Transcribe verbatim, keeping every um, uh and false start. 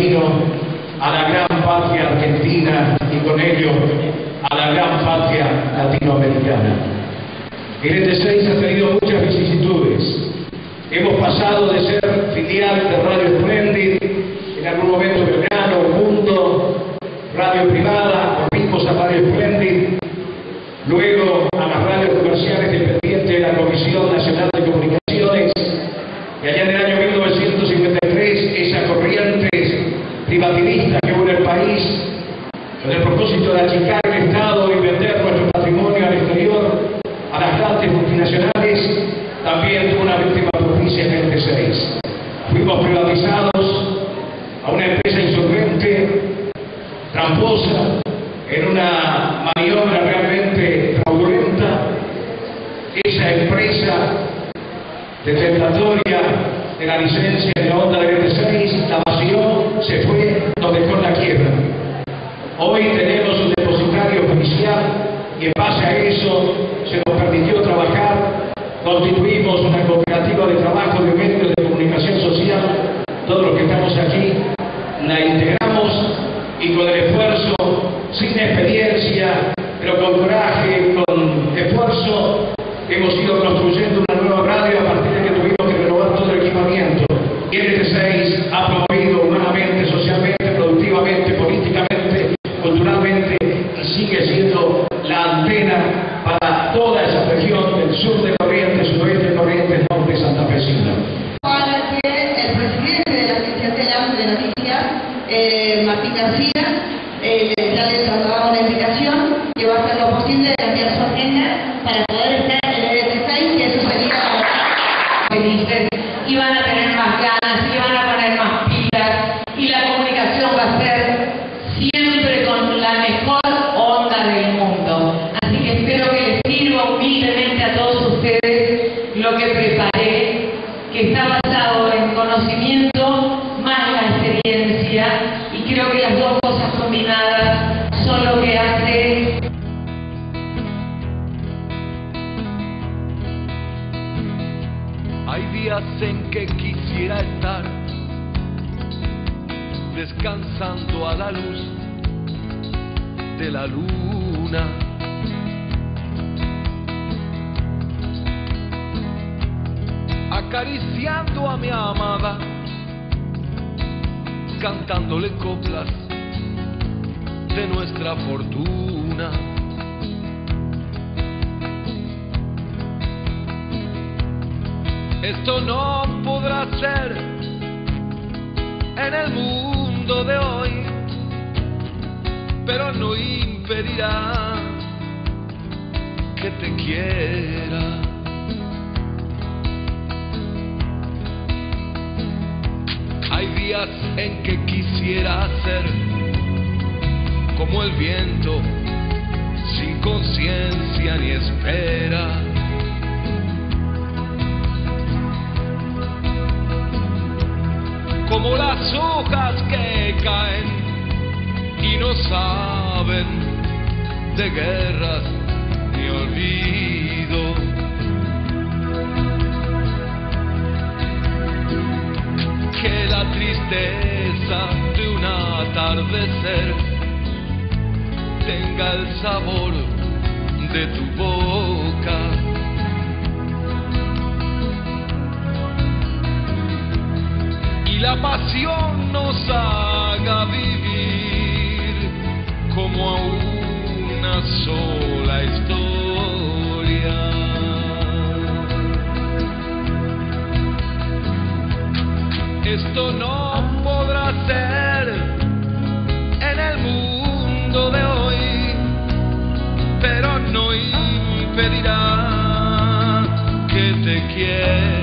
camino a la gran patria argentina y con ello a la gran patria latinoamericana. El E T seis ha tenido muchas vicisitudes. Hemos pasado de ser filial de Radio Splendid, en algún momento Belgrano, Mundo, radio privada, volvimos a Radio Splendid, luego a las radios comerciales dependientes de la Comisión Nacional de Comunicaciones, y allá en el año mil novecientos cincuenta y tres, esa corriente privativista que hubo en el país, con el propósito de achicar el Estado y vender nuestro patrimonio al exterior, a las grandes multinacionales, también tuvo una víctima propicia en el E T seis. Fuimos privatizados a una empresa insolvente, tramposa, en una maniobra realmente fraudulenta. Esa empresa detentatoria de la licencia de la onda del E T seis la vació, se fue, nos dejó en la quiebra. Hoy tenemos un depositario judicial y en base a eso se nos permitió trabajar. Constituimos una cooperativa de trabajo de medios de comunicación social. Todos los que estamos aquí la integramos y con el esfuerzo, sin experiencia, pero con coraje, con esfuerzo, hemos ido construyendo una nueva radio a partir de que tuvimos que renovar todo el equipamiento. Y el E T seis ha promovido humanamente, socialmente, productivamente, políticamente, culturalmente, y sigue siendo la antena para toda esa región del sur de Corrientes, sudoeste de Corrientes, norte santafesino. Ahora que el presidente de la Agencia de Noticias, eh, Martín García, eh, ya le trasladaba una invitación que va a hacer lo posible de cambiar su agenda para poder estar en el E T seis, que eso sería felices. Y van a tener más ganas, y van a poner más pilas, y la comunicación va a ser siempre con la mejor onda del mundo. Así que espero que les sirva humildemente a todos ustedes lo que preparé, que está basado en conocimiento más la experiencia, y creo que las dos cosas combinadas son lo que hace. Hay días en que quisiera estar descansando a la luz de la luna, acariciando a mi amada, cantándole coplas de nuestra fortuna. Esto no podrá ser en el mundo de hoy, pero no impedirá que te quiera. Hay días en que quisiera ser como el viento, sin conciencia ni espera. Como las hojas que caen y no saben de guerras ni olvido. Que la tristeza de un atardecer tenga el sabor de tu boca. Y la pasión nos haga vivir como a una sola historia. Esto no podrá ser en el mundo de hoy, pero no impedirá que te quiera.